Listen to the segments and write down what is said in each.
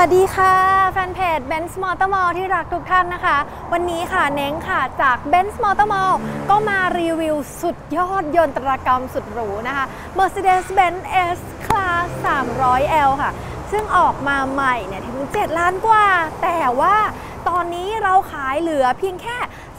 สดีค่ะแฟนเพจ Benz Motor Mall ที่รักทุกท่านนะคะวันนี้ค่ะเน้งค่ะจาก Benz Motor Mall ก็มารีวิวสุดยอดยนตรกรรมสุดหรูนะคะ Mercedes-Benz S-Class 300L ค่ะซึ่งออกมาใหม่เนี่ยถึง7 ล้านกว่าแต่ว่าตอนนี้เราขายเหลือเพียงแค่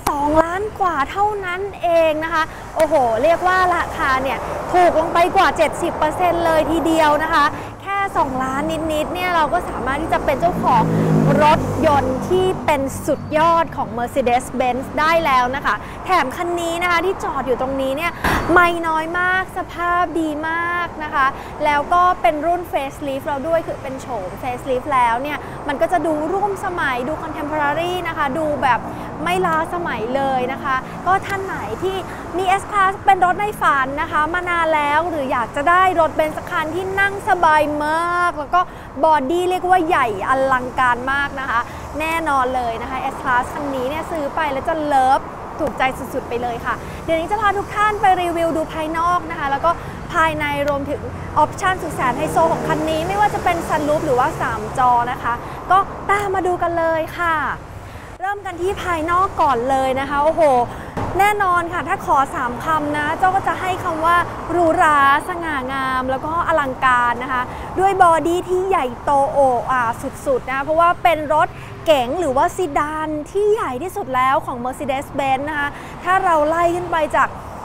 2 ล้านกว่าเท่านั้นเองนะคะโอ้โหเรียกว่าราคาเนี่ยถูกลงไปกว่า 70% เลยทีเดียวนะคะแค่2 ล้านนิดๆเนี่ยเราก็สามารถที่จะเป็นเจ้าของรถยนต์ที่เป็นสุดยอดของ Mercedes-Benz ได้แล้วนะคะแถมคันนี้นะคะที่จอดอยู่ตรงนี้เนี่ยไม่น้อยมากสภาพดีมากนะคะแล้วก็เป็นรุ่น Facelift เราด้วยคือเป็นโฉม Facelift แล้วเนี่ยมันก็จะดูร่วมสมัยดู Contemporary นะคะดูแบบไม่ล้าสมัยเลยนะคะก็ท่านไหนที่มี S-Class เป็นรถในฝันนะคะมานานแล้วหรืออยากจะได้รถเบนซ์คันที่นั่งสบายมากแล้วก็บอดี้เรียกว่าใหญ่อลังการมากนะคะแน่นอนเลยนะคะ S-Class คันนี้เนี่ยซื้อไปแล้วจะเลิฟถูกใจสุดๆไปเลยค่ะเดี๋ยวนี้จะพาทุกท่านไปรีวิวดูภายนอกนะคะแล้วก็ภายในรวมถึงออปชั่นสุดแสนไฮโซของคันนี้ไม่ว่าจะเป็นซันรูฟหรือว่า3 จอนะคะก็ตามมาดูกันเลยค่ะเริ่มกันที่ภายนอกก่อนเลยนะคะโอ้โหแน่นอนค่ะถ้าขอ3 คำนะเจ้าก็จะให้คำว่าหรูหราสง่างามแล้วก็อลังการนะคะด้วยบอดี้ที่ใหญ่โตโอ้อาสุดๆนะเพราะว่าเป็นรถเก๋งหรือว่าซีดานที่ใหญ่ที่สุดแล้วของ Mercedes-Benz นะคะถ้าเราไล่ขึ้นไปจาก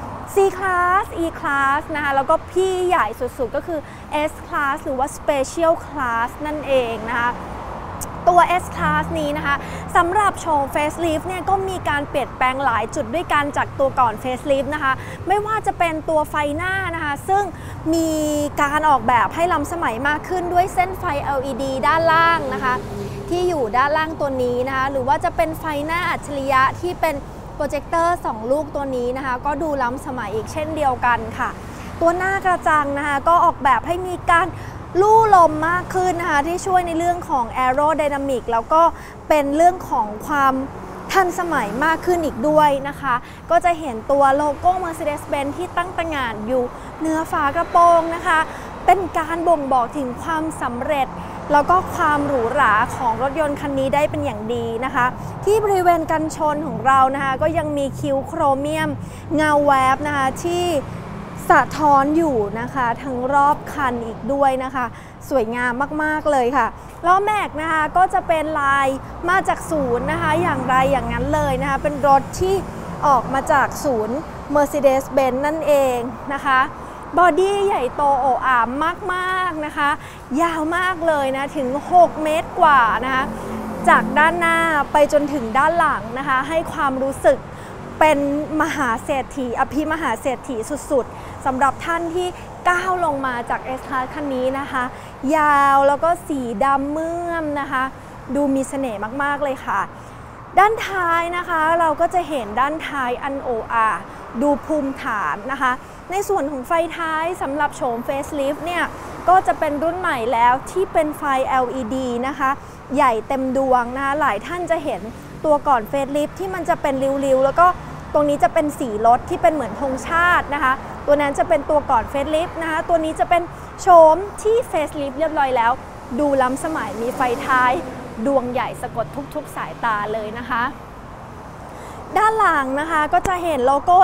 C-Class E-Class นะคะแล้วก็พี่ใหญ่สุดๆก็คือ S-Class หรือว่า Special Class นั่นเองนะคะตัว S-Class นี้นะคะสำหรับโชว์ Facelift เนี่ยก็มีการเปลี่ยนแปลงหลายจุดด้วยกันจากตัวก่อน Facelift นะคะไม่ว่าจะเป็นตัวไฟหน้านะคะซึ่งมีการออกแบบให้ล้ำสมัยมากขึ้นด้วยเส้นไฟ LED ด้านล่างนะคะที่อยู่ด้านล่างตัวนี้นะคะหรือว่าจะเป็นไฟหน้าอัจฉริยะที่เป็นโปรเจคเตอร์2 ลูกตัวนี้นะคะก็ดูล้ำสมัยอีกเช่นเดียวกันค่ะตัวหน้ากระจังนะคะก็ออกแบบให้มีการลู่ลมมากขึ้นนะคะที่ช่วยในเรื่องของ Aerodynamic แล้วก็เป็นเรื่องของความทันสมัยมากขึ้นอีกด้วยนะคะก็จะเห็นตัวโลโก้ Mercedes-Benz ที่ตั้งตระหง่านอยู่เหนือฝากระโปรงนะคะเป็นการบ่งบอกถึงความสำเร็จแล้วก็ความหรูหราของรถยนต์คันนี้ได้เป็นอย่างดีนะคะที่บริเวณกันชนของเรานะคะก็ยังมีคิ้วโครเมียมเงาแวบนะคะที่สะท้อนอยู่นะคะทั้งรอบคันอีกด้วยนะคะสวยงามมากๆเลยค่ะล้อแม็กนะคะก็จะเป็นลายมาจากศูนย์นะคะอย่างไรอย่างนั้นเลยนะคะเป็นรถที่ออกมาจากศูนย์ Mercedes-Benz นั่นเองนะคะบอดี้ใหญ่โตโอ้อามมากๆนะคะยาวมากเลยนะถึง6 เมตรกว่านะคะจากด้านหน้าไปจนถึงด้านหลังนะคะให้ความรู้สึกเป็นมหาเศรษฐีอภิมหาเศรษฐีสุดๆสำหรับท่านที่ก้าวลงมาจาก S-Class คันนี้นะคะยาวแล้วก็สีดำเมื่อมนะคะดูมีเสน่ห์มากๆเลยค่ะด้านท้ายนะคะเราก็จะเห็นด้านท้ายอันโออาดูภูมิฐานนะคะในส่วนของไฟท้ายสำหรับโฉม Facelift เนี่ยก็จะเป็นรุ่นใหม่แล้วที่เป็นไฟ LED นะคะใหญ่เต็มดวงนะคะหลายท่านจะเห็นตัวก่อน Facelift ที่มันจะเป็นริ้วๆแล้วก็ตรงนี้จะเป็นสีรถที่เป็นเหมือนธงชาตินะคะตัวนั้นจะเป็นตัวก่อน Facelift นะคะตัวนี้จะเป็นโฉมที่ Facelift เรียบร้อยแล้วดูล้ำสมัยมีไฟท้ายดวงใหญ่สะกดทุกๆสายตาเลยนะคะด้านหลังนะคะก็จะเห็นโลโก้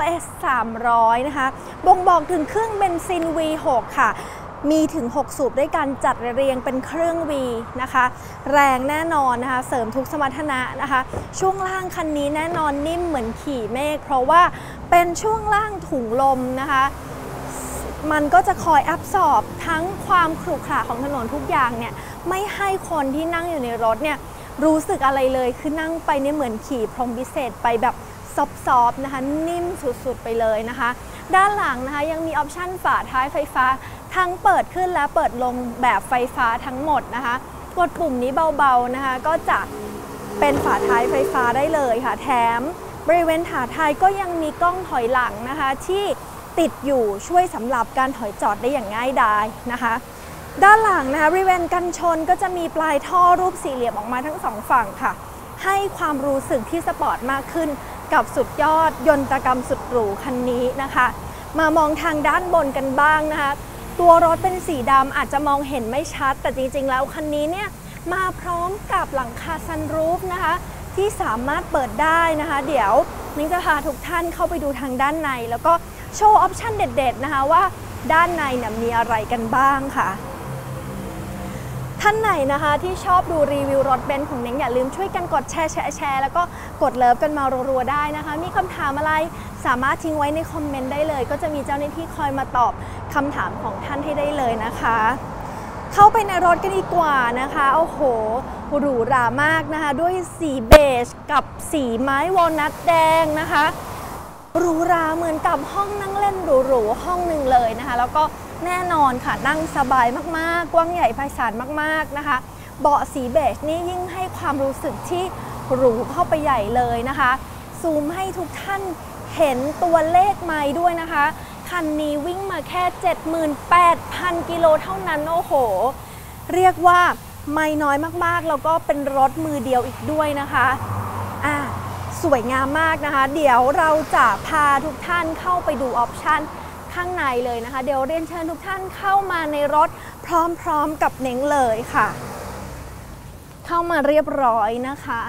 S300 นะคะบ่งบอกถึงเครื่องเบนซิน V6 ค่ะมีถึง6 สูบด้วยกันจัดเรียงเป็นเครื่อง V นะคะแรงแน่นอนนะคะเสริมทุกสมรรถนะนะคะช่วงล่างคันนี้แน่นอนนิ่มเหมือนขี่เมฆเพราะว่าเป็นช่วงล่างถุงลมนะคะมันก็จะคอยอับซอบทั้งความขรุขระของถนนทุกอย่างเนี่ยไม่ให้คนที่นั่งอยู่ในรถเนี่ยรู้สึกอะไรเลยคือนั่งไปเนี่ยเหมือนขี่พรหมวิเศษไปแบบซอฟๆนะคะนิ่มสุดๆไปเลยนะคะด้านหลังนะคะยังมีออปชั่นฝาท้ายไฟฟ้าทั้งเปิดขึ้นและเปิดลงแบบไฟฟ้าทั้งหมดนะคะกดปุ่มนี้เบาๆนะคะก็จะเป็นฝาท้ายไฟฟ้าได้เลยค่ะแถมบริเวณถาท้ายก็ยังมีกล้องถอยหลังนะคะที่ติดอยู่ช่วยสำหรับการถอยจอดได้อย่างง่ายดายนะคะด้านหลังนะคะบริเวณกันชนก็จะมีปลายท่อรูปสี่เหลี่ยมออกมาทั้ง2 ฝั่งค่ะให้ความรู้สึกที่สปอร์ตมากขึ้นกับสุดยอดยนตรกรรมสุดหรูคันนี้นะคะมามองทางด้านบนกันบ้างนะคะตัวรถเป็นสีดำอาจจะมองเห็นไม่ชัดแต่จริงๆแล้วคันนี้เนี่ยมาพร้อมกับหลังคาซันรูฟนะคะที่สามารถเปิดได้นะคะเดี๋ยวนิ้งจะพาทุกท่านเข้าไปดูทางด้านในแล้วก็โชว์ออปชั่นเด็ดๆนะคะว่าด้านในเนี่ยมีอะไรกันบ้างค่ะท่านไหนนะคะที่ชอบดูรีวิวรถเบนซ์ของเน้งอย่าลืมช่วยกันกดแชร์แล้วก็กดเลิฟกันมารัวๆได้นะคะมีคำถามอะไรสามารถทิ้งไว้ในคอมเมนต์ได้เลยก็จะมีเจ้าหน้าที่คอยมาตอบคำถามของท่านให้ได้เลยนะคะเข้าไปในรถกันดีกว่านะคะโอ้โหหรูหรามากนะคะด้วยสีเบจกับสีไม้วอลนัทแดงนะคะหรูหราเหมือนกับห้องนั่งเล่นหรูๆห้องหนึ่งเลยนะคะแล้วก็แน่นอนค่ะนั่งสบายมากๆกว้างใหญ่ไพศาลมากๆนะคะเบาะสีเบจนี่ยิ่งให้ความรู้สึกที่หรูเข้าไปใหญ่เลยนะคะซูมให้ทุกท่านเห็นตัวเลขไมล์ด้วยนะคะคันนี้วิ่งมาแค่ 78,000 กิโลเท่านั้นโอ้โหเรียกว่าไม่น้อยมากๆแล้วก็เป็นรถมือเดียวอีกด้วยนะคะสวยงามมากนะคะเดี๋ยวเราจะพาทุกท่านเข้าไปดูออปชั่นข้างในเลยนะคะเดี๋ยวเรียนเชิญทุกท่านเข้ามาในรถพร้อมๆกับเน้งเลยค่ะเข้ามาเรียบร้อยนะคะ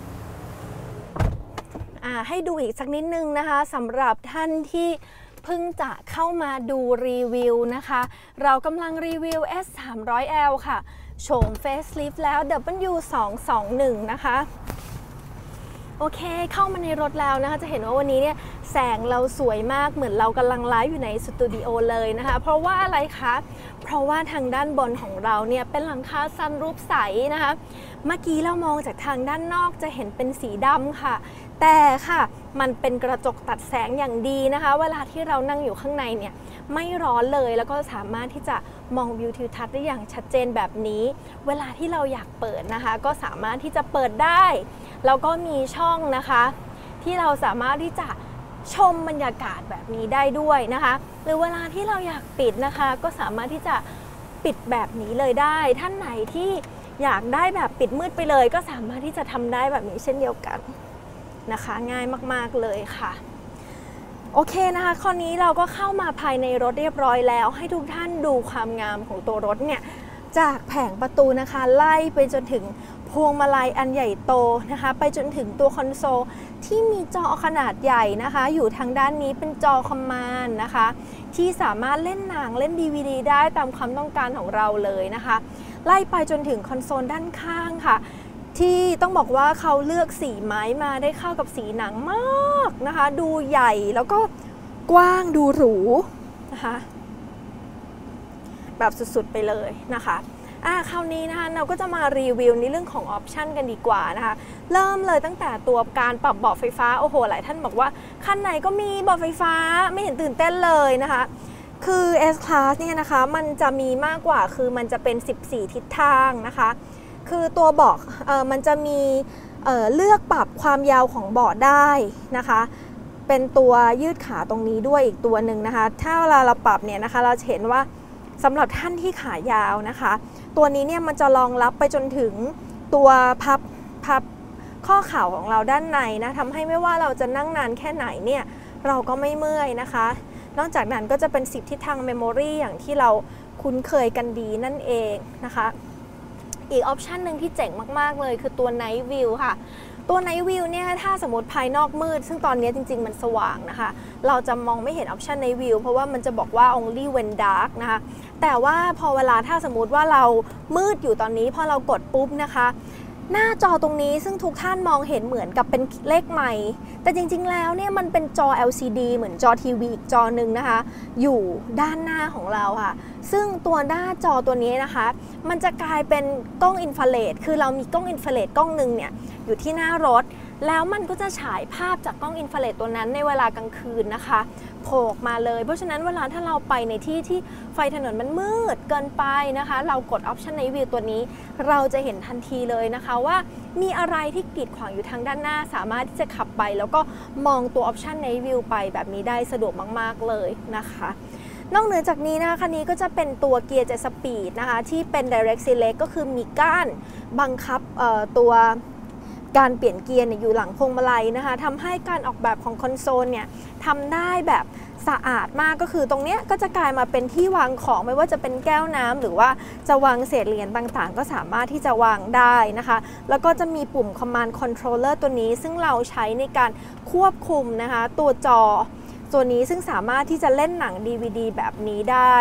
ให้ดูอีกสักนิดนึงนะคะสำหรับท่านที่เพิ่งจะเข้ามาดูรีวิวนะคะเรากำลังรีวิว S300L ค่ะโฉม Facelift แล้ว W221 นะคะโอเคเข้ามาในรถแล้วนะคะจะเห็นว่าวันนี้เนี่ยแสงเราสวยมากเหมือนเรากำลังไลฟ์อยู่ในสตูดิโอเลยนะคะเพราะว่าอะไรคะเพราะว่าทางด้านบนของเราเนี่ยเป็นหลังคาซันรูฟใสนะคะเมื่อกี้เรามองจากทางด้านนอกจะเห็นเป็นสีดำค่ะแต่ค่ะมันเป็นกระจกตัดแสงอย่างดีนะคะเวลาที่เรานั่งอยู่ข้างในเนี่ยไม่ร้อนเลยแล้วก็สามารถที่จะมองวิวทิวทัศน์ได้อย่างชัดเจนแบบนี้เวลาที่เราอยากเปิดนะคะก็สามารถที่จะเปิดได้แล้วก็มีช่องนะคะที่เราสามารถที่จะชมบรรยากาศแบบนี้ได้ด้วยนะคะหรือเวลาที่เราอยากปิดนะคะก็สามารถที่จะปิดแบบนี้เลยได้ท่านไหนที่อยากได้แบบปิดมืดไปเลยก็สามารถที่จะทำได้แบบนี้เช่นเดียวกันนะคะง่ายมากๆเลยค่ะโอเคนะคะคราวนี้เราก็เข้ามาภายในรถเรียบร้อยแล้วให้ทุกท่านดูความงามของตัวรถเนี่ยจากแผงประตูนะคะไล่ไปจนถึงพวงมาลัยอันใหญ่โตนะคะไปจนถึงตัวคอนโซลที่มีจอขนาดใหญ่นะคะอยู่ทางด้านนี้เป็นจอคอมมานด์นะคะที่สามารถเล่นหนังเล่น DVD ได้ตามความต้องการของเราเลยนะคะไล่ไปจนถึงคอนโซลด้านข้างค่ะที่ต้องบอกว่าเขาเลือกสีไม้มาได้เข้ากับสีหนังมากนะคะดูใหญ่แล้วก็กว้างดูหรูนะคะแบบสุดๆไปเลยนะคะคราวนี้นะคะเราก็จะมารีวิวในเรื่องของออปชันกันดีกว่านะคะเริ่มเลยตั้งแต่ตัวการปรับเบาะไฟฟ้าโอ้โหหลายท่านบอกว่าคันไหนก็มีเบาะไฟฟ้าไม่เห็นตื่นเต้นเลยนะคะคือ S-Class เนี่ยนะคะมันจะมีมากกว่าคือมันจะเป็น14ทิศทางนะคะคือตัวเบาะมันจะมีเลือกปรับความยาวของเบาะได้นะคะเป็นตัวยืดขาตรงนี้ด้วยอีกตัวหนึ่งนะคะถ้าเวลาเราปรับเนี่ยนะคะเราจะเห็นว่าสำหรับท่านที่ขายาวนะคะตัวนี้เนี่ยมันจะรองรับไปจนถึงตัวพับข้อเข่าของเราด้านในนะทำให้ไม่ว่าเราจะนั่งนานแค่ไหนเนี่ยเราก็ไม่เมื่อยนะคะนอกจากนั้นก็จะเป็น10ทิศทางเมมโมรีอย่างที่เราคุ้นเคยกันดีนั่นเองนะคะอีกออปชันหนึ่งที่เจ๋งมากๆเลยคือตัว Night View ค่ะตัว Night View เนี่ยถ้าสมมติภายนอกมืดซึ่งตอนนี้จริงๆมันสว่างนะคะเราจะมองไม่เห็นออปชัน Night View เพราะว่ามันจะบอกว่า only when dark นะคะแต่ว่าพอเวลาถ้าสมมติว่าเรามืดอยู่ตอนนี้พอเรากดปุ๊บนะคะหน้าจอตรงนี้ซึ่งทุกท่านมองเห็นเหมือนกับเป็นเลขใหม่แต่จริงๆแล้วเนี่ยมันเป็นจอ LCD เหมือนจอทีวีอีกจอหนึ่งนะคะอยู่ด้านหน้าของเราค่ะซึ่งตัวหน้าจอตัวนี้นะคะมันจะกลายเป็นกล้องอินฟราเรดคือเรามีกล้องอินฟราเรดกล้องหนึ่งเนี่ยอยู่ที่หน้ารถแล้วมันก็จะฉายภาพจากกล้องอินฟราเรดตัวนั้นในเวลากลางคืนนะคะโผล่ออกมาเลยเพราะฉะนั้นเวลาถ้าเราไปในที่ที่ไฟถนนมันมืดเกินไปนะคะเรากด Option Night View ตัวนี้เราจะเห็นทันทีเลยนะคะว่ามีอะไรที่กีดขวางอยู่ทางด้านหน้าสามารถที่จะขับไปแล้วก็มองตัว Option Night View ไปแบบนี้ได้สะดวกมากๆเลยนะคะนอกเหนือจากนี้นะคะคันนี้ก็จะเป็นตัวเกียร์7 สปีดนะคะที่เป็น Direct Select ก็คือมีก้านบังคับตัวการเปลี่ยนเกียร์อยู่หลังพวงมาลัยนะคะทำให้การออกแบบของคอนโซลเนี่ยทำได้แบบสะอาดมากก็คือตรงนี้ก็จะกลายมาเป็นที่วางของไม่ว่าจะเป็นแก้วน้ำหรือว่าจะวางเศษเหรียญต่างๆก็สามารถที่จะวางได้นะคะแล้วก็จะมีปุ่ม Command Controller ตัวนี้ซึ่งเราใช้ในการควบคุมนะคะตัวจอตัวนี้ซึ่งสามารถที่จะเล่นหนัง DVD แบบนี้ได้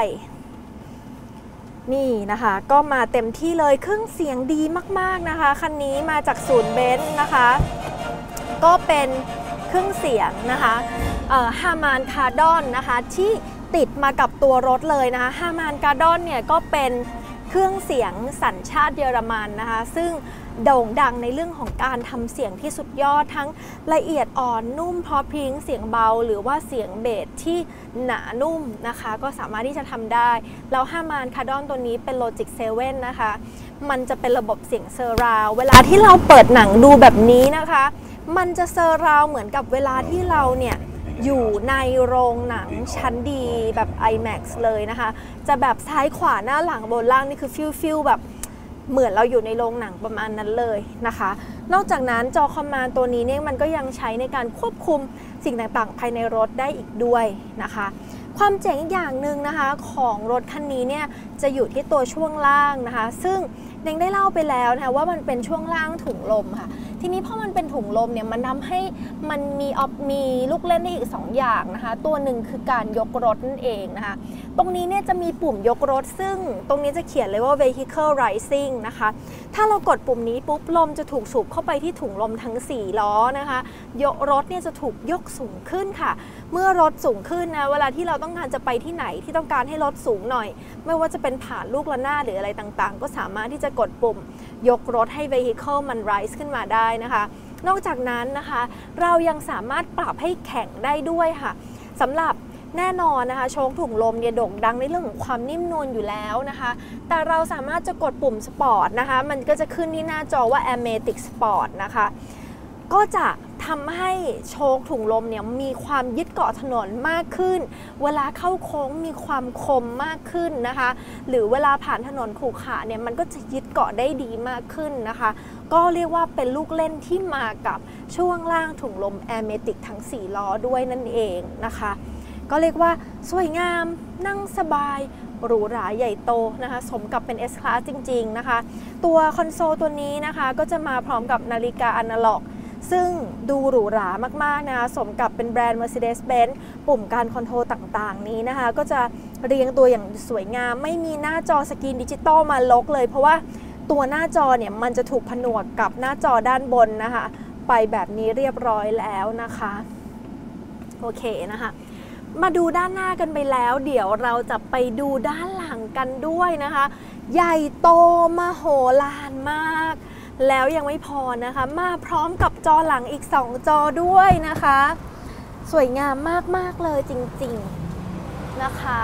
นี่นะคะก็มาเต็มที่เลยเครื่องเสียงดีมากๆนะคะคันนี้มาจากศูนย์เบนซ์นะคะก็เป็นเครื่องเสียงนะคะฮามานคาร์ดอนนะคะที่ติดมากับตัวรถเลยนะคะฮามานคาร์ดอนเนี่ยก็เป็นเครื่องเสียงสัญชาติเยอรมันนะคะซึ่งโด่งดังในเรื่องของการทำเสียงที่สุดยอดทั้งละเอียดอ่อนนุ่มเพราะพริ้งเสียงเบาหรือว่าเสียงเบสที่หนานุ่มนะคะก็สามารถที่จะทำได้แล้วฮามานคาร์ดอนตัวนี้เป็น Logic 7นะคะมันจะเป็นระบบเสียงเซอร์ราวเวลาที่เราเปิดหนังดูแบบนี้นะคะมันจะเซอร์ราวเหมือนกับเวลาที่เราเนี่ยอยู่ในโรงหนังชั้นดีแบบ IMAX เลยนะคะจะแบบซ้ายขวาหน้าหลังบนล่างนี่คือฟิลแบบเหมือนเราอยู่ในโรงหนังประมาณนั้นเลยนะคะนอกจากนั้นจอคอมมานด์ตัวนี้เนี่ยมันก็ยังใช้ในการควบคุมสิ่งต่างๆภายในรถได้อีกด้วยนะคะความเจ๋งอย่างหนึ่งนะคะของรถคันนี้เนี่ยจะอยู่ที่ตัวช่วงล่างนะคะซึ่งเด้งได้เล่าไปแล้วนะคะว่ามันเป็นช่วงล่างถุงลมค่ะทีนี้พอมันเป็นถุงลมเนี่ยมันทำให้มันมีลูกเล่นได้อีก2อย่างนะคะตัวหนึ่งคือการยกรถนั่นเองนะคะตรงนี้เนี่ยจะมีปุ่มยกรถซึ่งตรงนี้จะเขียนเลยว่า vehicle rising นะคะถ้าเรากดปุ่มนี้ปุ๊บลมจะถูกสูบเข้าไปที่ถุงลมทั้ง4ล้อนะคะยกรถเนี่ยจะถูกยกสูงขึ้นค่ะเมื่อรถสูงขึ้นนะเวลาที่เราต้องการจะไปที่ไหนที่ต้องการให้รถสูงหน่อยไม่ว่าจะเป็นผ่านลูกระนาดหรืออะไรต่างๆก็สามารถที่จะกดปุ่มยกรถให้ vehicle มัน rise ขึ้นมาได้นะคะนอกจากนั้นนะคะเรายังสามารถปรับให้แข็งได้ด้วยค่ะสำหรับแน่นอนนะคะโชคถุงลมเนี่ยโด่งดังในเรื่องของความนิ่มนวลอยู่แล้วนะคะแต่เราสามารถจะกดปุ่มสปอร์ตนะคะมันก็จะขึ้นที่หน้าจอว่า Amatic Sport นะคะก็จะทำให้โชคถุงลมเนี่ยมีความยึดเกาะถนนมากขึ้นเวลาเข้าโค้งมีความคมมากขึ้นนะคะหรือเวลาผ่านถนนขรุขระเนี่ยมันก็จะยึดเกาะได้ดีมากขึ้นนะคะก็เรียกว่าเป็นลูกเล่นที่มากับช่วงล่างถุงลม Amatic ทั้ง4ล้อด้วยนั่นเองนะคะก็เรียกว่าสวยงามนั่งสบายหรูหราใหญ่โตนะคะสมกับเป็น S-Class จริงๆนะคะตัวคอนโซลตัวนี้นะคะก็จะมาพร้อมกับนาฬิกาอนาล็อกซึ่งดูหรูหรามากๆนะคะสมกับเป็นแบรนด์ Mercedes-Benz ปุ่มการคอนโทรลต่างๆนี้นะคะก็จะเรียงตัวอย่างสวยงามไม่มีหน้าจอสกรีนดิจิตอลมาล็อกเลยเพราะว่าตัวหน้าจอเนี่ยมันจะถูกผนวกกับหน้าจอด้านบนนะคะไปแบบนี้เรียบร้อยแล้วนะคะโอเคนะคะมาดูด้านหน้ากันไปแล้วเดี๋ยวเราจะไปดูด้านหลังกันด้วยนะคะใหญ่โตมโหฬารมากแล้วยังไม่พอนะคะมาพร้อมกับจอหลังอีก2จอด้วยนะคะสวยงามมากๆเลยจริงๆนะคะ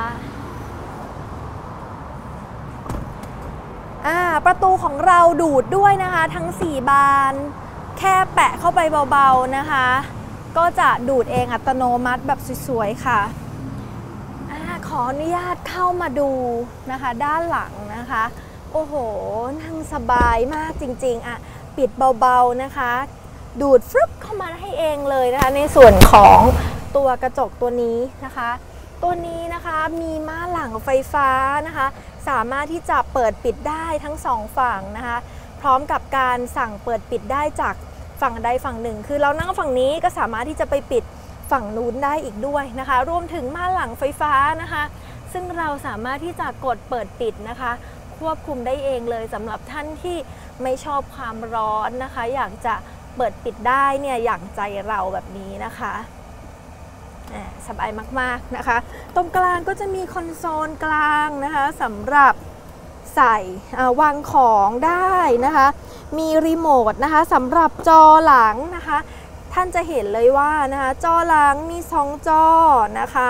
ประตูของเราดูดด้วยนะคะทั้ง4บานแค่แปะเข้าไปเบาๆนะคะก็จะดูดเองอัตโนมัติแบบสวยๆค่ะขออนุญาตเข้ามาดูนะคะด้านหลังนะคะโอ้โหนั่งสบายมากจริงๆปิดเบาๆนะคะดูดฟลุ๊ปเข้ามาให้เองเลยนะคะในส่วนของตัวกระจกตัวนี้นะคะตัวนี้นะคะมีม่านหลังไฟฟ้านะคะสามารถที่จะเปิดปิดได้ทั้ง2ฝั่งนะคะพร้อมกับการสั่งเปิดปิดได้จากฝั่งใดฝั่งหนึ่งคือเรานั่งฝั่งนี้ก็สามารถที่จะไปปิดฝั่งนู้นได้อีกด้วยนะคะรวมถึงม่านหลังไฟฟ้านะคะซึ่งเราสามารถที่จะกดเปิดปิดนะคะควบคุมได้เองเลยสำหรับท่านที่ไม่ชอบความร้อนนะคะอยากจะเปิดปิดได้เนี่ยอย่างใจเราแบบนี้นะคะสบายมากๆนะคะตรงกลางก็จะมีคอนโซลกลางนะคะสำหรับใส่วางของได้นะคะมีรีโมทนะคะสำหรับจอหลังนะคะท่านจะเห็นเลยว่านะคะจอหลังมี2จอนะคะ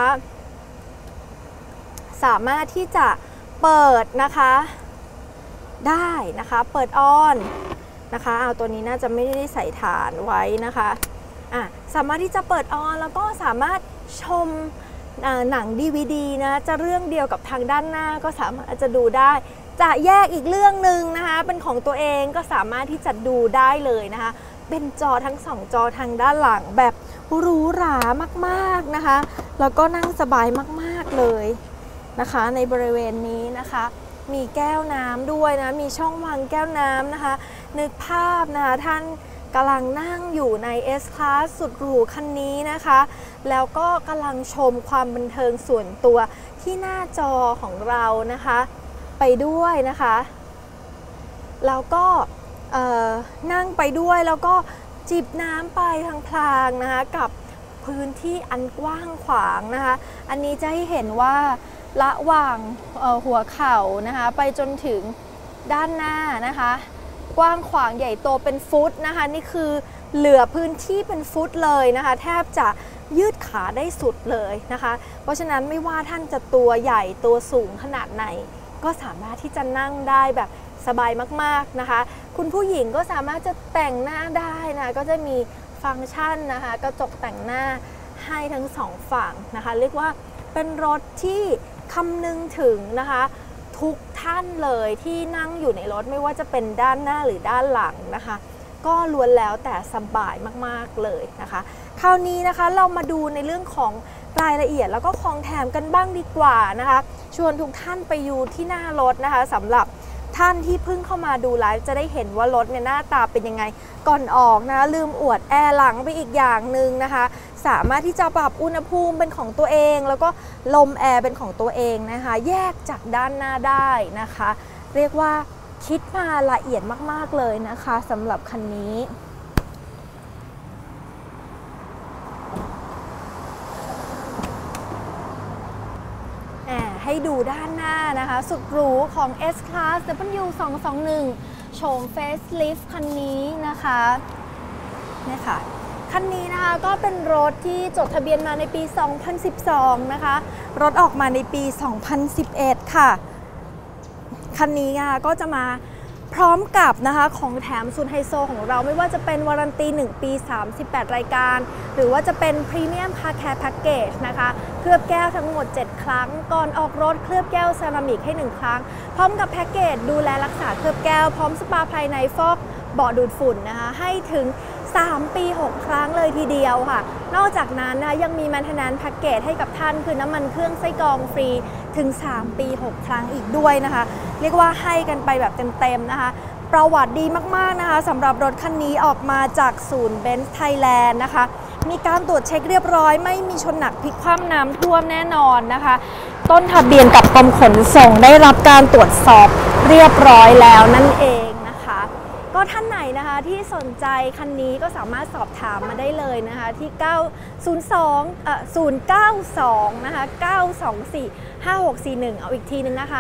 สามารถที่จะเปิดนะคะได้นะคะเปิดออนนะคะตัวนี้น่าจะไม่ได้ใส่ฐานไว้นะคะสามารถที่จะเปิดออนแล้วก็สามารถชมหนัง DVD นะจะเรื่องเดียวกับทางด้านหน้าก็สามารถจะดูได้จะแยกอีกเรื่องหนึ่งนะคะเป็นของตัวเองก็สามารถที่จะดูได้เลยนะคะเป็นจอทั้ง2จอทางด้านหลังแบบหรูหรามากๆนะคะแล้วก็นั่งสบายมากๆเลยนะคะในบริเวณนี้นะคะมีแก้วน้ำด้วยนะมีช่องวางแก้วน้ำนะคะนึกภาพนะคะท่านกำลังนั่งอยู่ใน S-Class สุดหรูคันนี้นะคะแล้วก็กำลังชมความบันเทิงส่วนตัวที่หน้าจอของเรานะคะไปด้วยนะคะแล้วก็นั่งไปด้วยแล้วก็จิบน้ำไปพลางๆนะคะกับพื้นที่อันกว้างขวางนะคะอันนี้จะให้เห็นว่าระหว่างหัวเข่านะคะไปจนถึงด้านหน้านะคะกว้างขวางใหญ่โตเป็นฟุตนะคะนี่คือเหลือพื้นที่เป็นฟุตเลยนะคะแทบจะยืดขาได้สุดเลยนะคะเพราะฉะนั้นไม่ว่าท่านจะตัวใหญ่ตัวสูงขนาดไหนก็สามารถที่จะนั่งได้แบบสบายมากๆนะคะคุณผู้หญิงก็สามารถจะแต่งหน้าได้นะก็จะมีฟังก์ชันนะคะกระจกแต่งหน้าให้ทั้ง2ฝั่งนะคะเรียกว่าเป็นรถที่คำนึงถึงนะคะทุกท่านเลยที่นั่งอยู่ในรถไม่ว่าจะเป็นด้านหน้าหรือด้านหลังนะคะก็ล้วนแล้วแต่สบายมากๆเลยนะคะคราวนี้นะคะเรามาดูในเรื่องของรายละเอียดแล้วก็ของแถมกันบ้างดีกว่านะคะชวนทุกท่านไปอยู่ที่หน้ารถนะคะสำหรับท่านที่เพิ่งเข้ามาดูไลฟ์จะได้เห็นว่ารถเนี่ยหน้าตาเป็นยังไงก่อนออกนะลืมอวดแอร์หลังไปอีกอย่างหนึ่งนะคะสามารถที่จะปรับอุณหภูมิเป็นของตัวเองแล้วก็ลมแอร์เป็นของตัวเองนะคะแยกจากด้านหน้าได้นะคะเรียกว่าคิดมาละเอียดมากๆเลยนะคะสำหรับคันนี้ให้ดูด้านหน้านะคะสุดหรูของ S-Class W221 โฉม Facelift คันนี้นะคะเนี่ยค่ะคันนี้นะคะก็เป็นรถที่จดทะเบียนมาในปี 2012 นะคะรถออกมาในปี 2011 ค่ะคันนี้ก็จะมาพร้อมกับนะคะของแถมสุดไฮโซของเราไม่ว่าจะเป็นวารันตี1ปี38รายการหรือว่าจะเป็นพรีเมียมคาร์แคร์แพ็กเกจนะคะเคลือบแก้วทั้งหมด7ครั้งก่อนออกรถเคลือบแก้วเซรามิกให้1ครั้งพร้อมกับแพ็กเกจดูแลรักษาเคลือบแก้วพร้อมสปาภายในฟอกเบาะดูดฝุ่นนะคะให้ถึง3 ปี 6 ครั้งเลยทีเดียวค่ะนอกจากนั้นนะยังมีแมนเทนแนนซ์แพ็กเกจให้กับท่านคือน้ำมันเครื่องไส้กรองฟรีถึง3 ปี 6 ครั้งอีกด้วยนะคะเรียกว่าให้กันไปแบบเต็มๆนะคะประวัติดีมากๆนะคะสำหรับรถคันนี้ออกมาจากศูนย์เบนซ์ไทยแลนด์นะคะมีการตรวจเช็คเรียบร้อยไม่มีชนหนักพลิกคว่ำน้ำท่วมแน่นอนนะคะต้นทะเบียนกับกรมขนส่งได้รับการตรวจสอบเรียบร้อยแล้วนั่นเองนะคะก็ท่านไหนนะคะที่สนใจคันนี้ก็สามารถสอบถามมาได้เลยนะคะที่092นะคะ924 5641เอาอีกทีนึงนะคะ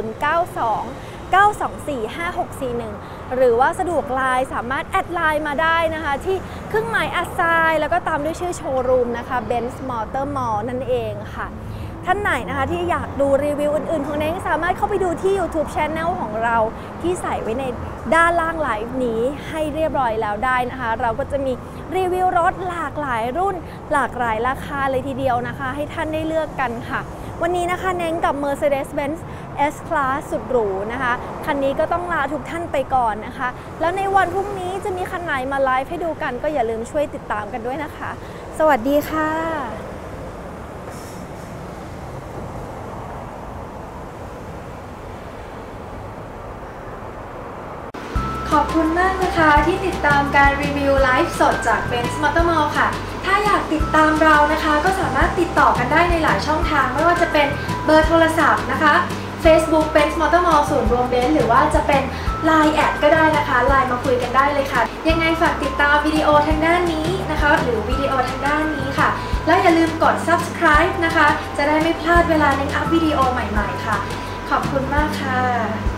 092-924-5641หรือว่าสะดวกไลน์สามารถแอดไลน์มาได้นะคะที่เครื่องหมาย@แล้วก็ตามด้วยชื่อโชว์รูมนะคะ Benz Motor Mall นั่นเองค่ะท่านไหนนะคะที่อยากดูรีวิวอื่นๆของเน้งสามารถเข้าไปดูที่ YouTube Channel ของเราที่ใส่ไว้ในด้านล่างไลฟ์นี้ให้เรียบร้อยแล้วได้นะคะเราก็จะมีรีวิวรถหลากหลายรุ่นหลากหลายราคาเลยทีเดียวนะคะให้ท่านได้เลือกกันค่ะวันนี้นะคะเน้งกับ Mercedes-Benz S-Class สุดหรูนะคะคันนี้ก็ต้องลาทุกท่านไปก่อนนะคะแล้วในวันพรุ่งนี้จะมีคันไหนมาไลฟ์ให้ดูกันก็อย่าลืมช่วยติดตามกันด้วยนะคะสวัสดีค่ะขอบคุณมากนะคะที่ติดตามการรีวิวไลฟ์สดจาก Benz Motor Mall ค่ะถ้าอยากติดตามเรานะคะก็สามารถติดต่อกันได้ในหลายช่องทางไม่ว่าจะเป็นเบอร์โทรศัพท์นะคะ Facebook Benz Motor Mall ศูนย์รวมเบนซ์หรือว่าจะเป็น Line แอดก็ได้นะคะไลน์มาคุยกันได้เลยค่ะยังไงฝากติดตามวิดีโอทางด้านนี้นะคะหรือวิดีโอทางด้านนี้ค่ะแล้วอย่าลืมกด Subscribe นะคะจะได้ไม่พลาดเวลาเน้นอัพวิดีโอใหม่ๆค่ะขอบคุณมากค่ะ